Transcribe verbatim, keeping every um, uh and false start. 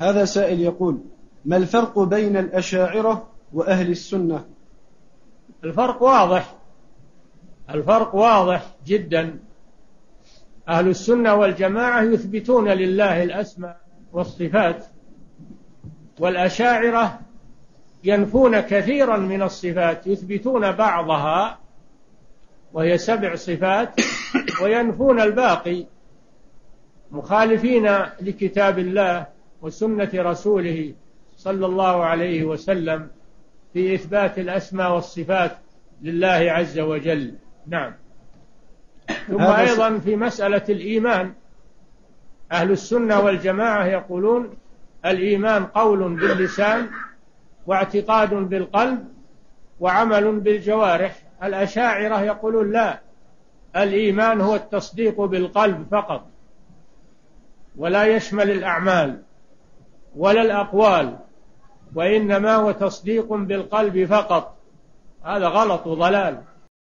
هذا سائل يقول: ما الفرق بين الأشاعرة وأهل السنة؟ الفرق واضح، الفرق واضح جدا. أهل السنة والجماعة يثبتون لله الأسماء والصفات، والأشاعرة ينفون كثيرا من الصفات، يثبتون بعضها وهي سبع صفات وينفون الباقي، مخالفين لكتاب الله وسنة رسوله صلى الله عليه وسلم في إثبات الأسماء والصفات لله عز وجل. نعم. ثم أيضا في مسألة الإيمان، أهل السنة والجماعة يقولون الإيمان قول باللسان واعتقاد بالقلب وعمل بالجوارح. الأشاعرة يقولون لا، الإيمان هو التصديق بالقلب فقط، ولا يشمل الأعمال ولا الأقوال، وإنما هو تصديق بالقلب فقط. هذا غلط وضلال.